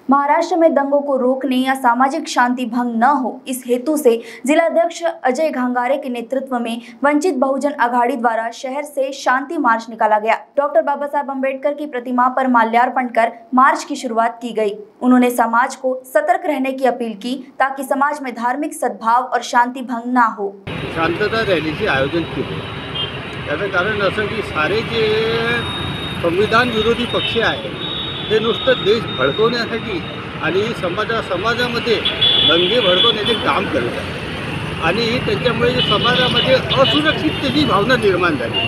महाराष्ट्र में दंगों को रोकने या सामाजिक शांति भंग न हो, इस हेतु से जिलाध्यक्ष अजय घंगारे के नेतृत्व में वंचित बहुजन आघाड़ी द्वारा शहर से शांति मार्च निकाला गया। डॉक्टर बाबा साहब अम्बेडकर की प्रतिमा पर माल्यार्पण कर मार्च की शुरुआत की गई। उन्होंने समाज को सतर्क रहने की अपील की ताकि समाज में धार्मिक सद्भाव और शांति भंग न हो। शांतता रैलीचे आयोजन केले। याचं कारण असं की सारे जे संविधान विरोधी पक्ष आहेत ते नुसतं देश भडकवण्यासाठी आणि समाजामध्ये दंगे भडकवण्याचे काम करत आहेत आणि त्याच्यामुळे समाजामध्ये असुरक्षिततेची भावना निर्माण झाली।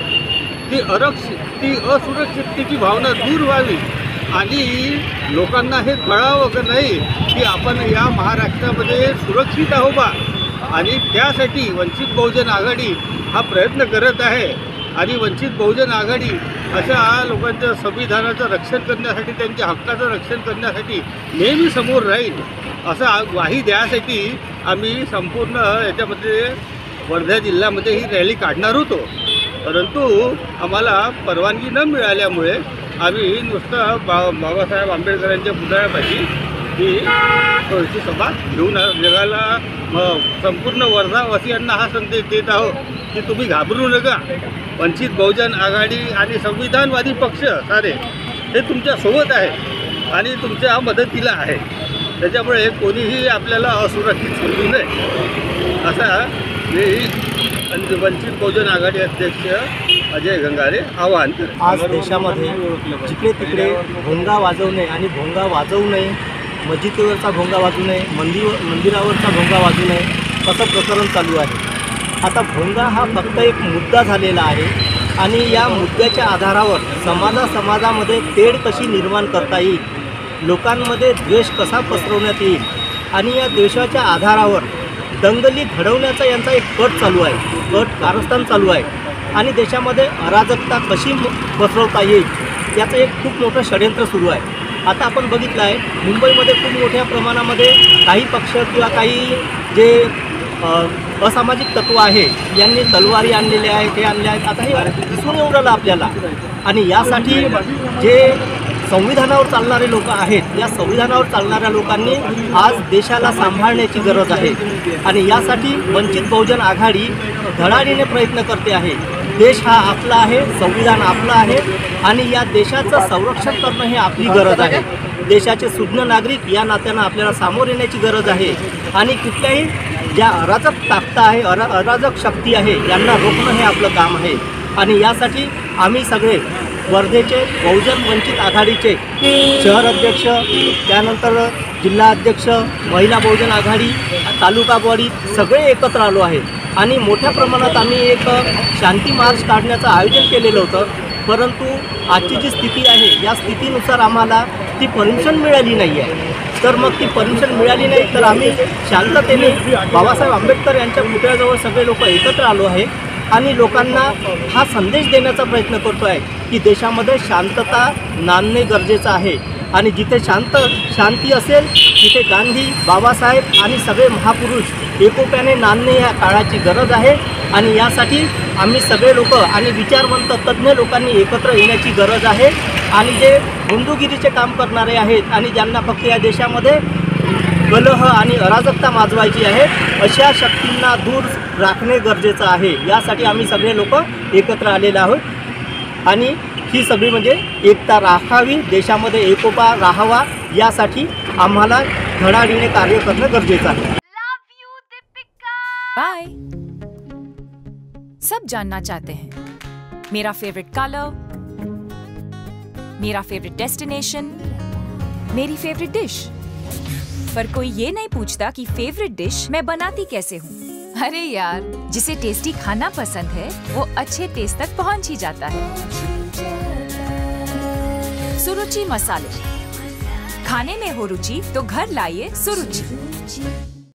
ती असुरक्षिततेची भावना दूर व्हावी आणि लोकांना हे कळावं की नाही की आपण या महाराष्ट्रामध्ये सुरक्षित आहोत बा, आणि त्यासाठी वंचित बहुजन आघाडी हा प्रयत्न करत आहे। आणि वंचित बहुजन आघाडी अशा लोकांच्या संविधानाचं रक्षण करण्यासाठी, त्यांच्या हक्काचं रक्षण करण्यासाठी नेहमी समोर राहील असा ग्वाही द्यासाठी आम्ही संपूर्ण याच्यामध्ये वर्धा जिल्ह्यामध्ये ही रॅली काढणार होतो, परंतु आम्हाला परवानगी न मिळाल्यामुळे आम्ही नुसतं बाबासाहेब आंबेडकरांच्या पुतळ्यापाशी ही थोडीशी सभा घेऊन जगाला संपूर्ण वर्धावासियांना हा संदेश देत आहोत की तुम्ही घाबरू नका। वंचित बहुजन आघाडी आणि संविधानवादी पक्ष सारे हे तुमच्या सोबत आहे आणि तुमच्या मदतीला आहे, त्याच्यामुळे कोणीही आपल्याला असुरक्षित समजू नये असा मी वंचित बहुजन आघाडी अध्यक्ष अजय घंगारे आवाहन करतो। आज देशामध्ये जिकडे तिकडे भोंगा वाजवणे आणि भोंगा वाजवू नये, मस्जिदीवरचा भोंगा वाजवू नये, मंदिरावरचा भोंगा वाजवू नये असं प्रकरण चालू आहे। आता भोंगा हा फक्त एक मुद्दा झालेला आहे आणि या मुद्द्याच्या आधारावर समाजामध्ये तेढ कशी निर्माण करता येईल, लोकांमध्ये द्वेष कसा पसरवण्यात येईल आणि या द्वेषाच्या आधारावर दंगली घडवण्याचा यांचा एक कट चालू आहे, कारस्थान चालू आहे आणि देशामध्ये अराजकता कशी पसरवता येईल याचं एक खूप मोठं षडयंत्र सुरू आहे। आता आपण बघितलं आहे मुंबईमध्ये खूप मोठ्या प्रमाणामध्ये काही पक्ष किंवा काही जे असामाजिक तत्व आहे यांनी तलवारी आणलेल्या आहेत, हे आणले आहेत। आता हे दिसून येऊन राहिलं आपल्याला आणि यासाठी जे संविधानावर चालणारे लोक आहेत, या संविधानावर चालणाऱ्या लोकांनी आज देशाला सांभाळण्याची गरज आहे आणि यासाठी वंचित बहुजन आघाडी धडाडीने प्रयत्न करते आहे। देश हा आपला आहे, संविधान आपलं आहे आणि या देशाचं संरक्षण करणं हे आपली गरज आहे। देशाचे सुज्ञ नागरिक या नात्यानं आपल्याला सामोर येण्याची गरज आहे आणि कुठल्याही ज्या अराजक ताकद आहे, अराजक शक्ती आहे यांना रोखणं हे आपलं काम आहे आणि यासाठी आम्ही सगळे वर्धेचे बहुजन वंचित आघाडीचे शहर अध्यक्ष, त्यानंतर जिल्हा अध्यक्ष, महिला बहुजन आघाडी, तालुका बॉडी सगळे एकत्र आलो आहेत आणि मोठ्या प्रमाणात आम्ही एक शांती मार्च काढण्याचं आयोजन केलेलं होतं, परंतु आजची जी स्थिती आहे या स्थितीनुसार आम्हाला ती परमिशन मिळाली नाही आहे। तर मग ती परमिशन मिळाली नाही तर आम्ही शांततेने बाबासाहेब आंबेडकर यांच्या पुतळ्याजवळ सगळे लोक एकत्र आलो आहे आणि लोकांना हा संदेश देण्याचा प्रयत्न करतो आहे की देशामध्ये शांतता नांदणे गरजेचं आहे आणि जिथे शांती असेल तिथे गांधी, बाबासाहेब आणि सगळे महापुरुष एकोप्याने नांदणे या काळाची गरज आहे आणि यासाठी आम्ही सगळे लोक आणि विचारवंत तज्ज्ञ लोकांनी एकत्र येण्याची गरज आहे आणि जे बंधुगिरीचे काम करणारे आहेत आणि ज्यांना फक्त या देशामध्ये कलह आणि अराजकता माजवायची आहे अशा शक्तींना दूर राखणे गरजेचं आहे। यासाठी आम्ही सगळे लोक एकत्र आलेले आहोत आणि ही सगळी म्हणजे एकता राखावी, देशामध्ये एकोपा राहावा यासाठी आम्हाला धडाडीने कार्य करणं गरजेचं आहे। बाय। सब जानना चाहते हैं मेरा फेवरेट कलर, मेरा फेवरेट डेस्टिनेशन, मेरी फेवरेट डिश, पर कोई ये नहीं पूछता कि फेवरेट डिश मैं बनाती कैसे हूँ। अरे यार, जिसे टेस्टी खाना पसंद है वो अच्छे टेस्ट तक पहुँच ही जाता है। सुरुचि मसाले, खाने में हो रुचि तो घर लाइए सुरुचि।